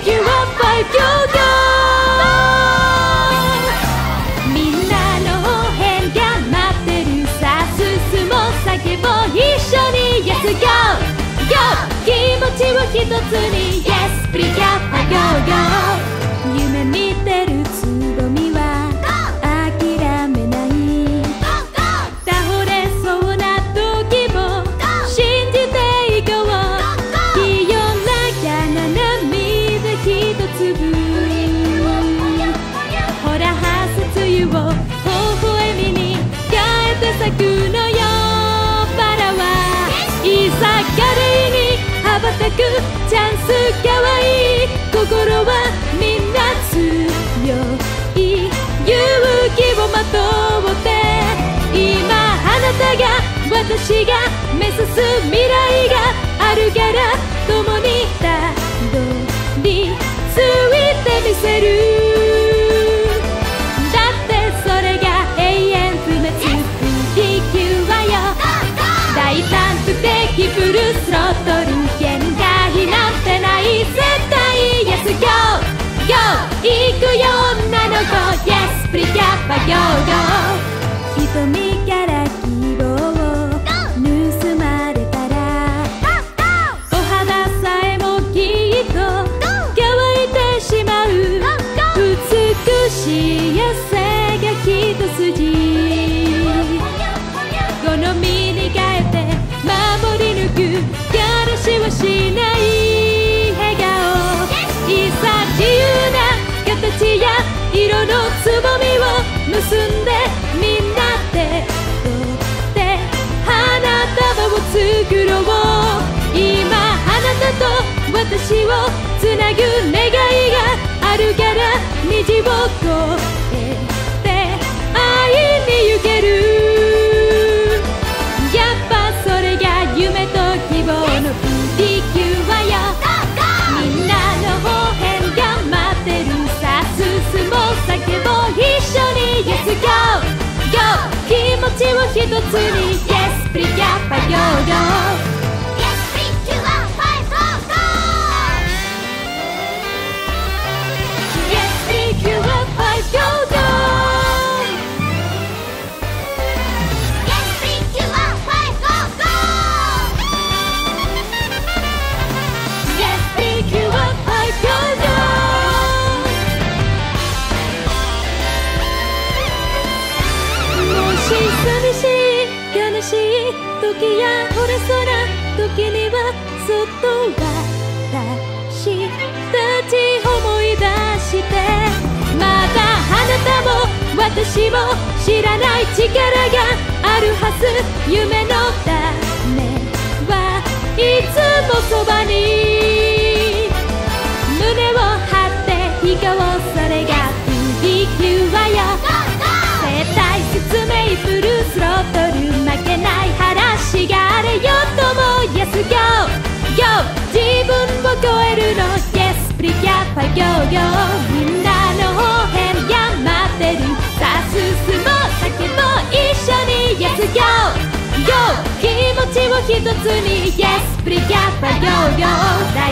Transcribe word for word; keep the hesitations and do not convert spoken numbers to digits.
You are five go go みんなの応援が待ってるさ進もう叫ぼう一緒に Yes go go 気持ちを一つに Yes please yeah go go 夢見てるつぼみは諦めない倒れそうな時も信じていこう清らかな涙一粒ほらハス梅雨を微笑みに変えて咲くのよバラはいざ華麗に羽ばたくチャンスかわいい心はみんな強い勇気をまとって今あなたが私が目指す未来があるから共にたどり着いてみせるだってそれが永遠不滅不利休和よ大胆不敵フルスロットル限界なんてない絶対 Yes go go 行くよ女の子 Yes please yeah go go 瞳から希望を盗まれたらお肌さえもきっと乾いてしまう美しい汗が一筋好みに変えて守り抜く彼氏はしない笑顔いざ自由な形や色のつぼみを結んでみんなでとって花束を作ろう今あなたと私をつなぐ願いがあるから虹を越えて会いに行けるやっぱそれが夢と希望のプリキュアよみんなの応援が待ってるさ進もう叫ぼう一緒に Yes go go 気持ちを一つに Yes please yeah go go Yes please you are five go go Yes please you are five go go Yes please you are five go go Yes please you are five go goもし寂しい悲しい時や折れそうな時にはそっと私たち思い出してまたあなたも私も知らない力があるはず夢のためはいつもそばに胸を張っていこうそれがプリキュアよ絶対説明フルスロットル負けない話があれよとも Yes go go 自分を超えるの Yes please yeah go go みんなの応援が待ってるさあ進もう叫ぼう一緒に Yes go go 気持ちを一つに Yes please yeah go go